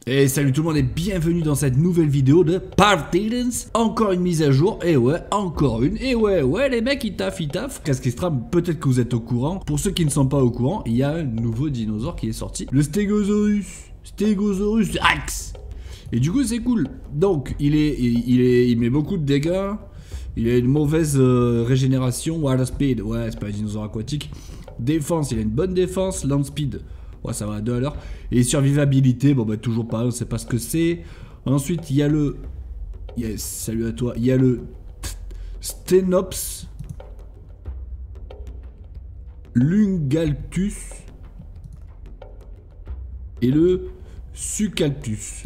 Et salut tout le monde et bienvenue dans cette nouvelle vidéo de Partidens. Encore une mise à jour, et ouais, encore une. Et ouais, les mecs ils taffent. Casquestram, peut-être que vous êtes au courant. Pour ceux qui ne sont pas au courant, il y a un nouveau dinosaure qui est sorti. Le Stegosaurus Rex. Et du coup c'est cool. Donc il met beaucoup de dégâts. Il a une mauvaise régénération. Water speed, ouais c'est pas un dinosaure aquatique. Défense, il a une bonne défense. Land speed, ouais, ça va à 2 à l'heure. Et survivabilité, bon bah toujours pas, on sait pas ce que c'est. Ensuite il y a le... Yes, salut à toi. Il y a le Stenops Lungaltus et le Sucaltus.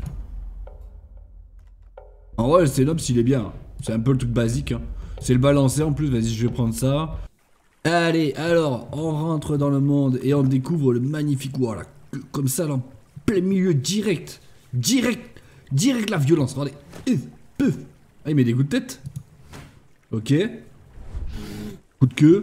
En vrai le Stenops il est bien. C'est un peu le truc basique hein. C'est le balancer en plus, vas-y je vais prendre ça. Allez, alors, on rentre dans le monde et on découvre le magnifique... Voilà, comme ça, là, en plein milieu, direct la violence, regardez. Ah, il met des coups de tête. Ok. Coup de queue.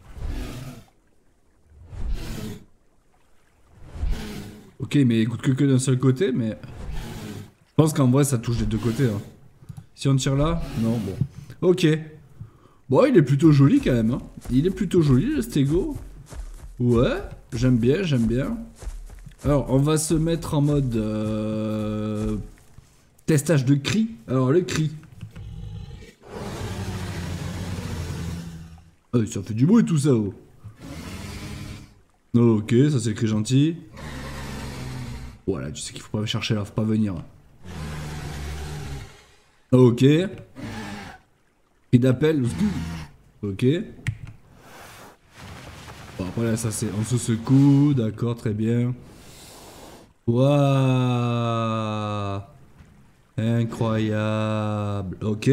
Ok, mais coup de queue que d'un seul côté, mais... Je pense qu'en vrai, ça touche des deux côtés. Hein. Si on tire là, non, bon. Ok. Bon, il est plutôt joli quand même. Hein. Il est plutôt joli le Stego. Ouais, j'aime bien. Alors, on va se mettre en mode testage de cri. Alors, le cri. Ah, ça fait du bruit tout ça. Oh. Ok, ça c'est le cri gentil. Voilà, tu sais qu'il faut pas chercher là, faut pas venir. Ok. Cri d'appel. Ok. Bon, après là, ça c'est en dessous ce coup. D'accord, très bien. Waouh. Incroyable. Ok.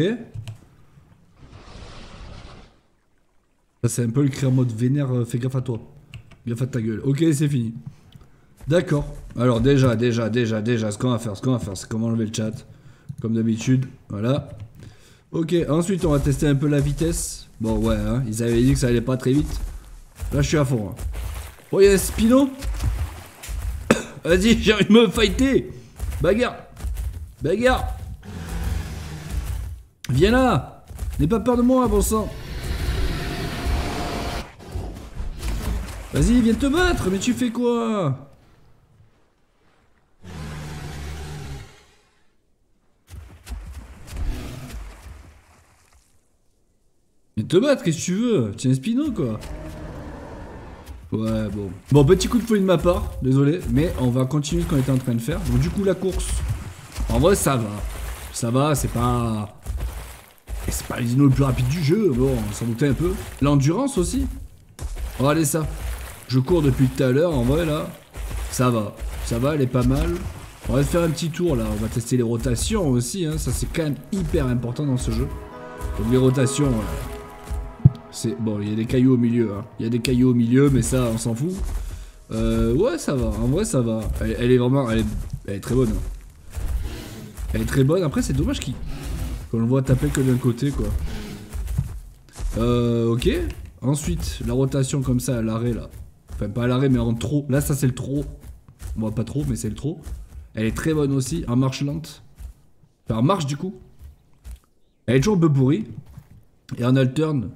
Ça c'est un peu le cri en mode vénère. Fais gaffe à toi. Gaffe à ta gueule. Ok, c'est fini. D'accord. Alors déjà, ce qu'on va faire, c'est comment enlever le chat. Comme d'habitude. Voilà. Ok, ensuite on va tester un peu la vitesse. Bon ouais, hein, ils avaient dit que ça allait pas très vite. Là je suis à fond. Hein. Oh y'a Spino. Vas-y, j'ai envie de me fighter. Bagarre. Viens là. N'aie pas peur de moi, bon sang. Vas-y, viens te battre, mais tu fais quoi? Te battre, qu'est-ce que tu veux? Tiens Spino quoi. Ouais bon. Bon, petit coup de folie de ma part, désolé, mais on va continuer ce qu'on était en train de faire. Donc du coup la course, en vrai ça va. Ça va, c'est pas... Et c'est pas le dino le plus rapide du jeu, bon, on s'en doutait un peu. L'endurance aussi. Regardez ça. Je cours depuis tout à l'heure, en vrai là. Ça va, elle est pas mal. On va se faire un petit tour là, on va tester les rotations aussi, hein. Ça c'est quand même hyper important dans ce jeu. Donc les rotations... C'est bon, il y a des cailloux au milieu, hein. Il y a des cailloux au milieu, mais ça, on s'en fout. Ouais, ça va. En vrai, ça va. Elle est vraiment, elle est très bonne. Hein. Elle est très bonne. Après, c'est dommage qu'on le voit taper que d'un côté, quoi. Ok. Ensuite, la rotation comme ça à l'arrêt là. Enfin, pas à l'arrêt, mais en trop. Là, ça c'est le trop. Bon, pas trop, mais c'est le trop. Elle est très bonne aussi. En marche lente. Enfin, en marche du coup. Elle est toujours un peu pourrie. Et en alterne.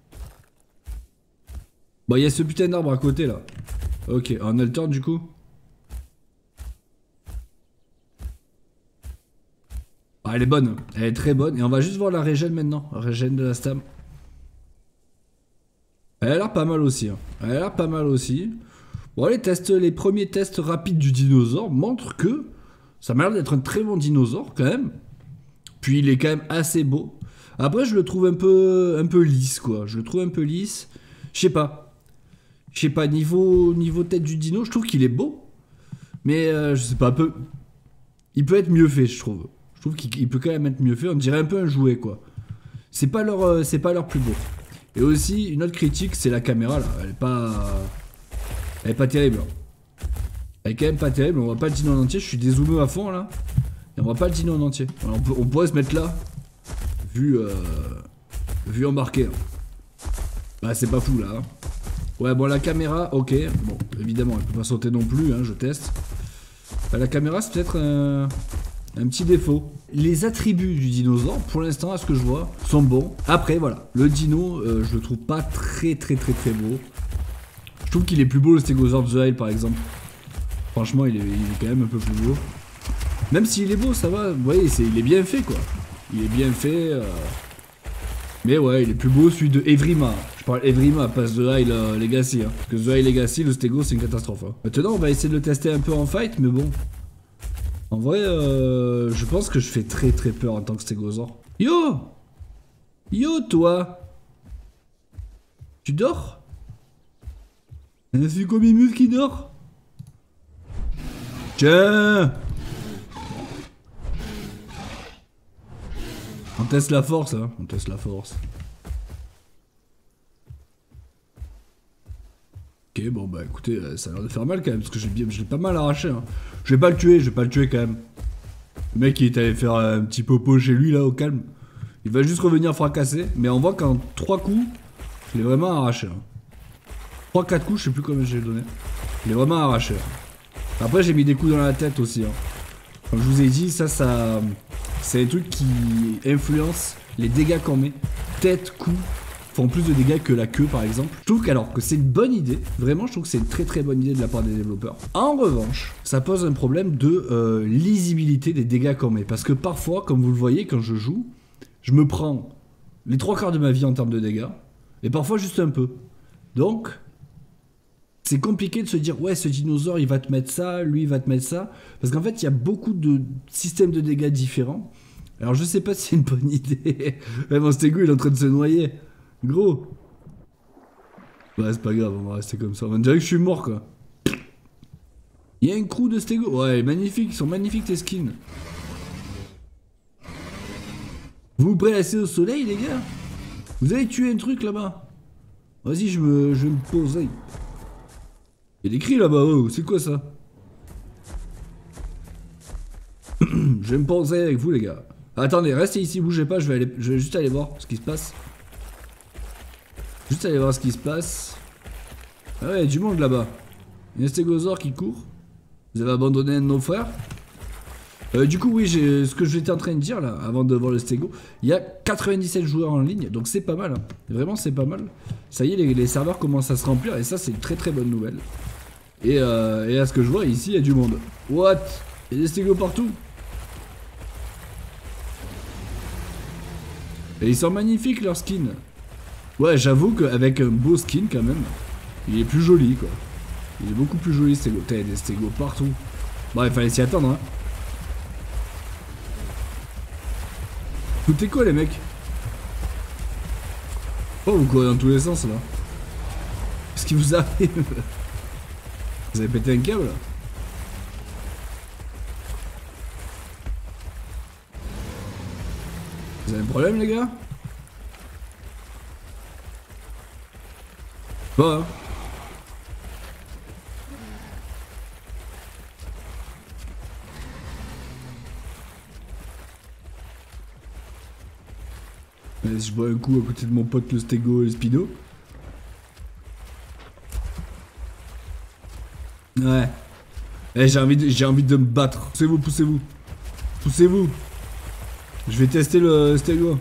Bon, il y a ce putain d'arbre à côté là. Ok, en alterne du coup. Ah, elle est bonne, elle est très bonne. Et on va juste voir la régène maintenant. La régène de la stam. Elle a l'air pas mal aussi. Hein. Bon, les premiers tests rapides du dinosaure montrent que ça m'a l'air d'être un très bon dinosaure quand même. Puis il est quand même assez beau. Après, je le trouve un peu lisse quoi. Je sais pas, niveau tête du dino, je trouve qu'il est beau. Mais je sais pas, il peut être mieux fait, je trouve. Je trouve qu'il peut quand même être mieux fait. On dirait un peu un jouet, quoi. C'est pas leur plus beau. Et aussi, une autre critique, c'est la caméra, là. Elle est pas terrible. Elle est quand même pas terrible. On voit pas le dino en entier. Je suis dézoomé à fond, là. Et on voit pas le dino en entier. Alors, on pourrait se mettre là. Vu embarqué. Hein. Bah, c'est pas fou, là. Hein. Ouais, bon, la caméra, ok. Bon, évidemment, elle peut pas sauter non plus, hein, je teste. La caméra, c'est peut-être un petit défaut. Les attributs du dinosaure, pour l'instant, à ce que je vois, sont bons. Après, voilà, le dino, je le trouve pas très beau. Je trouve qu'il est plus beau le Stégosaure The Isle, par exemple. Franchement, il est quand même un peu plus beau. Même s'il est beau, ça va. Vous voyez, il est bien fait, quoi. Il est bien fait. Mais ouais, il est plus beau celui de Evrima. Je parle Evrima, pas The Isle Legacy. Hein. Parce que The Isle Legacy, le Stego, c'est une catastrophe. Hein. Maintenant, on va essayer de le tester un peu en fight, mais bon. En vrai, je pense que je fais très peur en tant que Stégosaure. Yo! Yo, toi! Tu dors? C'est comme Mimus qui dort? Tiens! On teste la force, hein. On teste la force. Ok, bon bah écoutez, ça a l'air de faire mal quand même, parce que je l'ai pas mal arraché. Hein. Je vais pas le tuer quand même. Le mec il est allé faire un petit popo chez lui là au calme. Il va juste revenir fracasser, mais on voit qu'en 3 coups, je l'ai vraiment arraché. Hein. 3-4 coups, je sais plus combien j'ai donné. Je l'ai vraiment arraché. Hein. Après j'ai mis des coups dans la tête aussi. Hein. Comme je vous ai dit, ça c'est un truc qui influence les dégâts qu'on met. Tête, coups, font plus de dégâts que la queue par exemple. Je trouve que c'est une bonne idée. Vraiment, je trouve que c'est une très bonne idée de la part des développeurs. En revanche, ça pose un problème de lisibilité des dégâts qu'on met. Parce que parfois, comme vous le voyez, quand je joue, je me prends les 3/4 de ma vie en termes de dégâts. Et parfois juste un peu. Donc, c'est compliqué de se dire, ouais, ce dinosaure, il va te mettre ça, lui, il va te mettre ça. Parce qu'en fait, il y a beaucoup de systèmes de dégâts différents. Alors, je sais pas si c'est une bonne idée. Ouais, mon Stego, il est en train de se noyer. Gros. Ouais, c'est pas grave, on va rester comme ça. On dirait que je suis mort, quoi. Il y a un crew de Stego. Ouais, magnifique, ils sont magnifiques, tes skins. Vous prêtez assez au soleil, les gars? Vous avez tué un truc, là-bas? Vas-y, je me pose. Il y a des cris là-bas, oh, c'est quoi ça? Je vais me poser avec vous les gars. Attendez, restez ici, bougez pas, je vais juste aller voir ce qui se passe. Juste aller voir ce qui se passe. Ah ouais, il y a du monde là-bas. Il y a un stégosaure qui court. Vous avez abandonné un de nos frères. Du coup, oui, ce que j'étais en train de dire là, avant de voir le stégo, il y a 97 joueurs en ligne, donc c'est pas mal. Hein. Vraiment, c'est pas mal. Ça y est, les serveurs commencent à se remplir, et ça, c'est une très bonne nouvelle. Et à ce que je vois, ici, il y a du monde. What? Il y a des stégos partout. Et ils sont magnifiques, leurs skins. Ouais, j'avoue qu'avec un beau skin, quand même, il est plus joli, quoi. Il est beaucoup plus joli, Stego. T'as des stégos partout. Bon, il fallait s'y attendre, hein. Tout est quoi, les mecs? Oh, vous courez dans tous les sens, là. Qu'est-ce qui vous arrive? Vous avez pété un câble? Vous avez un problème, les gars? Bon, hein. Si je bois un coup à côté de mon pote le Stego et le Spido. Ouais. Eh, j'ai envie de me battre. Poussez-vous, poussez-vous. Poussez-vous. Je vais tester le Stego.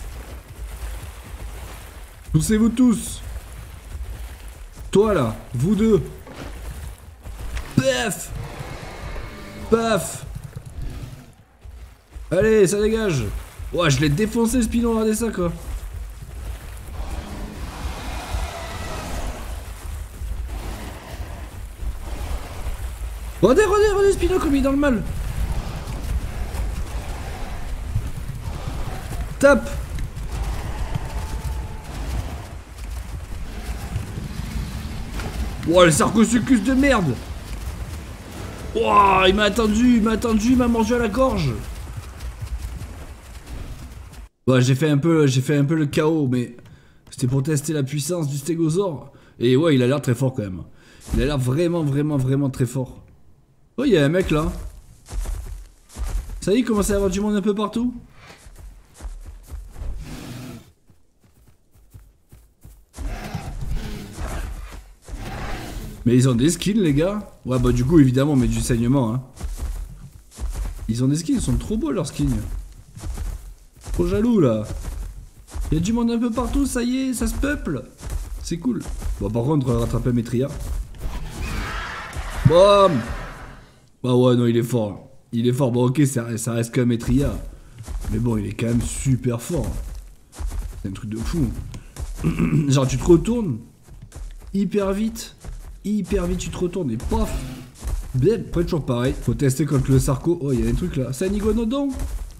Poussez-vous tous. Toi là, vous deux. Paf. Paf. Allez, ça dégage. Ouais, je l'ai défoncé, Spido, regardez ça, quoi. Regardez, Spido, comme il est dans le mal. Tape. Ouah, le sarcosuchus de merde. Ouah, il m'a attendu, il m'a mangé à la gorge. Ouais, j'ai fait un peu le chaos, mais c'était pour tester la puissance du stégosaure. Et ouais, il a l'air très fort quand même. Il a l'air vraiment très fort. Oh, il y a un mec là. Ça y est, il commence à y avoir du monde un peu partout. Mais ils ont des skins, les gars. Ouais, bah du coup, évidemment, on met du saignement, hein. Ils ont des skins, ils sont trop beaux leurs skins. Trop jaloux là. Il y a du monde un peu partout, ça y est, ça se peuple. C'est cool. Bon, par contre, rattraper Maitria. Bam. Bah ouais, non, il est fort. Il est fort. Bon, ok, ça reste quand même Maitria. Mais bon, il est quand même super fort. C'est un truc de fou. Genre, tu te retournes hyper vite. Hyper vite, tu te retournes et paf. Bien, après toujours pareil. Faut tester contre le Sarko. Oh, il y a un truc là. C'est un iguanodon.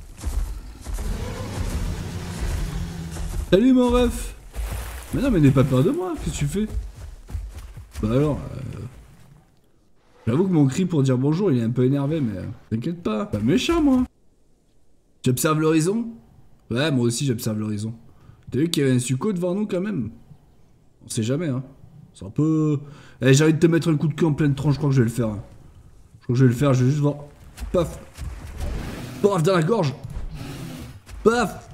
Salut mon ref. Mais non, mais n'aie pas peur de moi. Qu'est-ce que tu fais? Bah alors, j'avoue que mon cri pour dire bonjour, il est un peu énervé, mais t'inquiète pas. Pas méchant, moi. J'observe l'horizon? Ouais, moi aussi, j'observe l'horizon. T'as vu qu'il y avait un succo devant nous, quand même? On sait jamais, hein. C'est un peu... Eh, j'ai envie de te mettre un coup de queue en pleine tronche, je crois que je vais le faire. Hein. Je crois que je vais le faire, je vais juste voir... Paf. Paf, dans la gorge. Paf.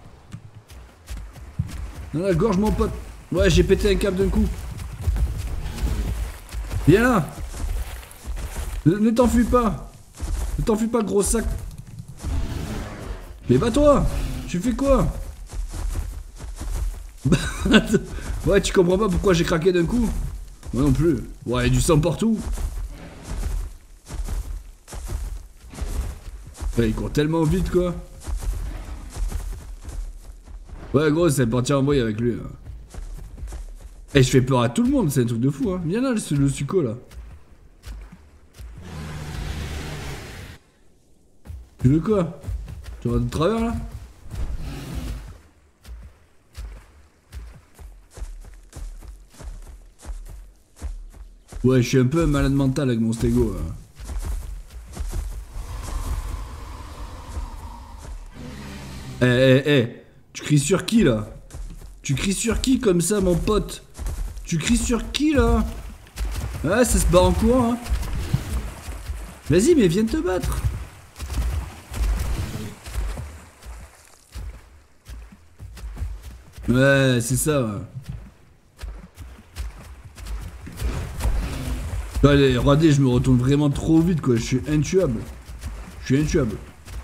Dans la gorge, mon pote. Ouais, j'ai pété un câble d'un coup. Viens là. Ne t'enfuis pas. Ne t'enfuis pas, gros sac. Mais toi, tu fais quoi? Ouais, tu comprends pas pourquoi j'ai craqué d'un coup? Moi non plus. Ouais, il y a du sang partout. Ouais, il court tellement vite, quoi. Ouais, gros, c'est parti en boy avec lui. Hein. Et je fais peur à tout le monde, c'est un truc de fou, hein. Viens là, le succo, là. Tu veux quoi? Tu vas de travers, là? Ouais, je suis un peu un malade mental avec mon stégo. Tu cries sur qui, là? Tu cries sur qui comme ça, mon pote? Tu cries sur qui, là? Ouais, ça se bat en courant, hein. Vas-y, mais viens te battre. Ouais, c'est ça, ouais. Allez, regardez, je me retourne vraiment trop vite, quoi. Je suis intuable. Je suis intuable.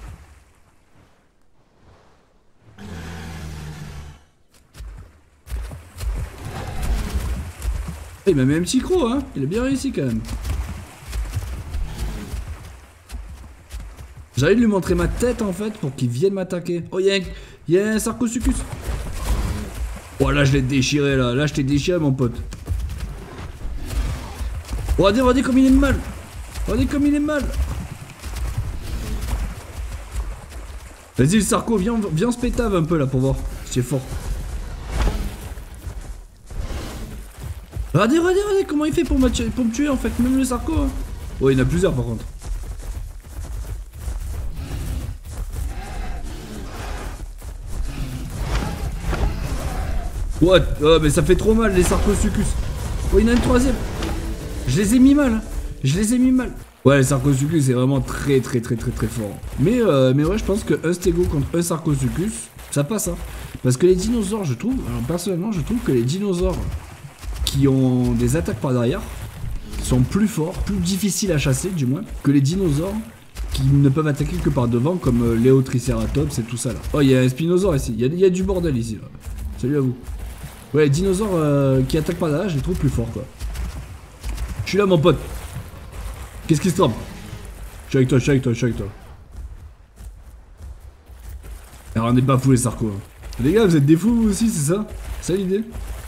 Il m'a mis un petit croc, hein. Il a bien réussi, quand même. J'ai envie de lui montrer ma tête, en fait, pour qu'il vienne m'attaquer. Oh, il y a un Sarcosuchus. Oh, là, je l'ai déchiré, là. Là, je t'ai déchiré, mon pote. Regardez comme il est mal. Regardez comme il est mal. Vas-y, le Sarko, viens se pétave un peu là pour voir. C'est fort. Regardez comment il fait pour me tuer en fait, même le Sarko. Hein. Oh, il y en a plusieurs par contre. What? Oh, mais ça fait trop mal les Sarcosuchus. Oh, il y en a une troisième. Je les ai mis mal. Hein. Je les ai mis mal. Ouais, le Sarcosuchus c'est vraiment très fort. Mais ouais, je pense qu'un stégo contre un Sarcosuchus, ça passe. Hein. Parce que les dinosaures, je trouve, alors personnellement, je trouve que les dinosaures qui ont des attaques par derrière sont plus forts, plus difficiles à chasser du moins, que les dinosaures qui ne peuvent attaquer que par devant, comme Léotriceratops et tout ça là. Oh, il y a un Spinosaure ici. Il y a du bordel ici. Là. Salut à vous. Ouais, les dinosaures qui attaquent par derrière, je les trouve plus forts quoi. Je suis là, mon pote. Qu'est-ce qui se trompe? Je suis avec toi. Alors, on n'est pas fous les Sarko. Hein. Les gars, vous êtes des fous vous aussi, c'est ça? C'est ça l'idée?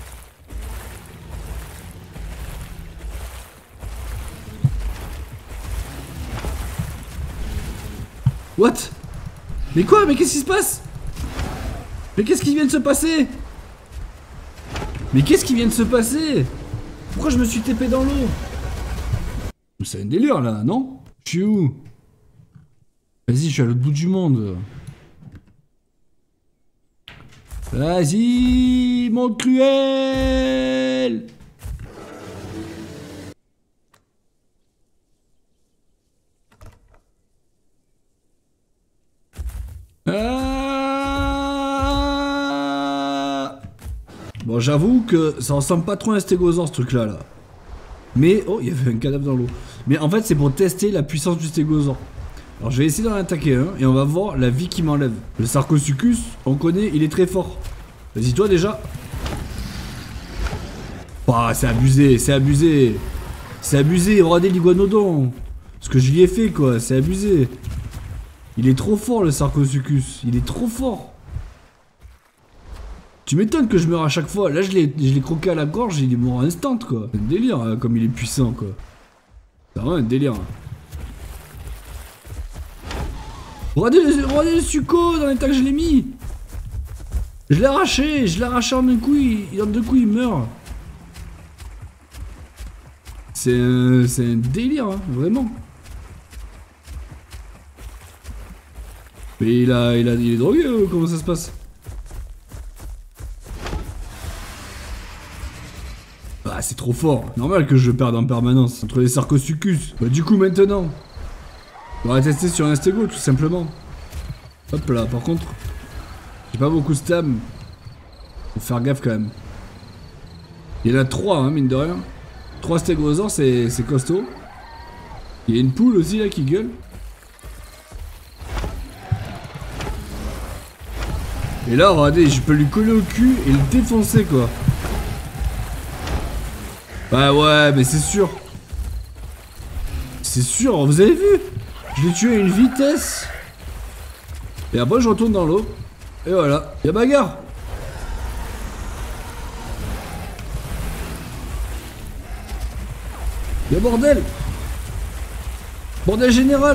What? Mais quoi? Mais qu'est-ce qui se passe? Mais qu'est-ce qui vient de se passer? Mais qu'est-ce qui vient de se passer? Pourquoi je me suis TP dans l'eau? C'est un délire là, non? Je suis où? Vas-y, je suis à l'autre bout du monde. Vas-y, mon cruel! Bon, j'avoue que ça ressemble pas trop à un stégosaure ce truc là. Mais, oh, il y avait un cadavre dans l'eau. Mais en fait, c'est pour tester la puissance du stégosaure. Alors je vais essayer d'en attaquer un et on va voir la vie qui m'enlève. Le Sarcosuchus, on connaît, il est très fort. Vas-y toi déjà. Oh, c'est abusé, c'est abusé. C'est abusé, regardez l'iguanodon. Ce que je lui ai fait quoi, c'est abusé. Il est trop fort le Sarcosuchus, il est trop fort. Tu m'étonnes que je meurs à chaque fois. Là je l'ai croqué à la gorge, il est mort instant quoi. C'est un délire hein, comme il est puissant quoi. C'est vraiment un délire. Regardez le succo dans l'état que je l'ai mis. Je l'ai arraché en un coup, en deux coups il meurt. C'est un délire, hein, vraiment. Mais il est drogué, comment ça se passe? Ah, c'est trop fort. Normal que je perde en permanence entre les Sarcosuchus. Bah, du coup, maintenant, on va tester sur un stégo, tout simplement. Hop là, par contre, j'ai pas beaucoup de stam. Faut faire gaffe quand même. Il y en a 3, hein, mine de rien. 3 stégosaures, c'est costaud. Il y a une poule aussi là qui gueule. Et là, regardez, je peux lui coller au cul et le défoncer quoi. Bah ouais, mais c'est sûr. C'est sûr, vous avez vu? Je l'ai tué à une vitesse. Et après, je retourne dans l'eau. Et voilà, y'a bagarre. Y'a bordel. Bordel général.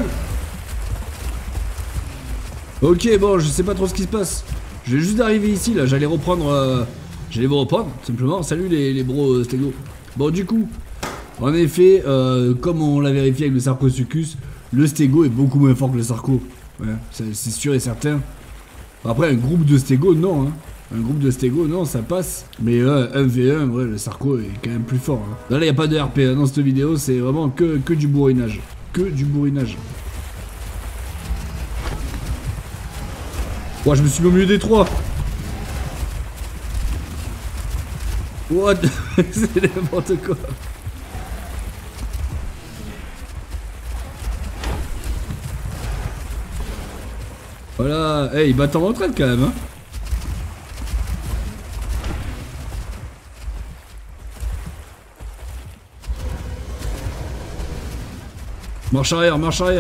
Ok, bon, je sais pas trop ce qui se passe. Je vais juste d'arriver ici, là. J'allais reprendre... J'allais vous reprendre, simplement. Salut les bros stégo. Bon, du coup, en effet, comme on l'a vérifié avec le Sarcosuchus, le stégo est beaucoup moins fort que le Sarco. Ouais, c'est sûr et certain. Après, un groupe de stégo, non. Hein. Un groupe de stégo, non, ça passe. Mais 1v1, ouais, le Sarco est quand même plus fort. Hein. Là, il n'y a pas de RP hein, dans cette vidéo, c'est vraiment que du bourrinage. Que du bourrinage. Oh, je me suis mis au milieu des 3. What? C'est n'importe quoi. Voilà. Hey, il bat en retraite quand même, hein. Marche arrière, marche arrière.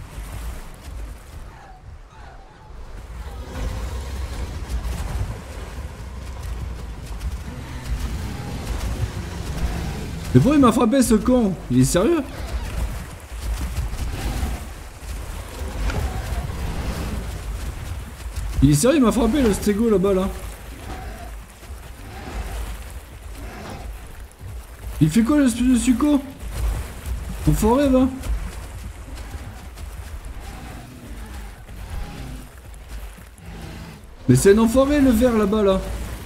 Mais pourquoi il m'a frappé ce con? Il est sérieux? Il est sérieux, il m'a frappé le stégo là-bas là. Il fait quoi le succo? En forêt va. Mais c'est un enfoiré le vert là-bas là.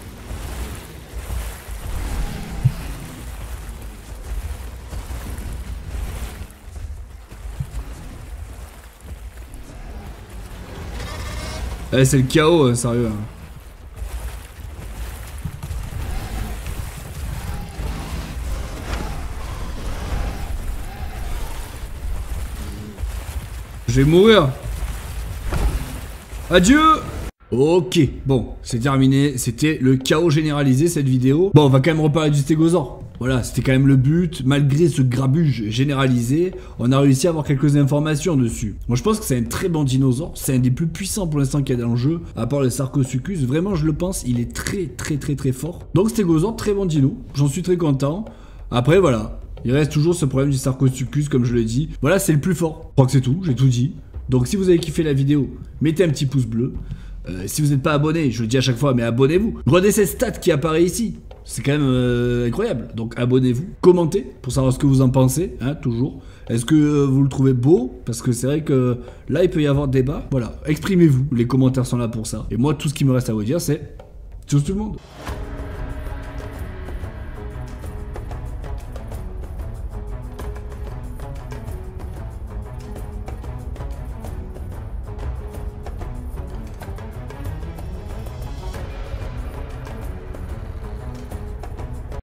Eh, c'est le chaos, hein, sérieux. Hein. Je vais mourir. Adieu. Ok, bon, c'est terminé. C'était le chaos généralisé cette vidéo. Bon, on va quand même reparler du stégosaure. Voilà, c'était quand même le but. Malgré ce grabuge généralisé, on a réussi à avoir quelques informations dessus. Moi, je pense que c'est un très bon dinosaure. C'est un des plus puissants pour l'instant qu'il y a dans le jeu, à part le Sarcosuchus. Vraiment, je le pense, il est très fort. Donc, stégosaure, très bon dino. J'en suis très content. Après, voilà. Il reste toujours ce problème du Sarcosuchus, comme je l'ai dit. Voilà, c'est le plus fort. Je crois que c'est tout, j'ai tout dit. Donc, si vous avez kiffé la vidéo, mettez un petit pouce bleu. Si vous n'êtes pas abonné, je le dis à chaque fois, mais abonnez-vous. Regardez cette stat qui apparaît ici. C'est quand même incroyable. Donc abonnez-vous, commentez pour savoir ce que vous en pensez, hein, toujours. Est-ce que vous le trouvez beau? Parce que c'est vrai que là, il peut y avoir débat. Voilà, exprimez-vous. Les commentaires sont là pour ça. Et moi, tout ce qui me reste à vous dire, c'est tchuss tout le monde.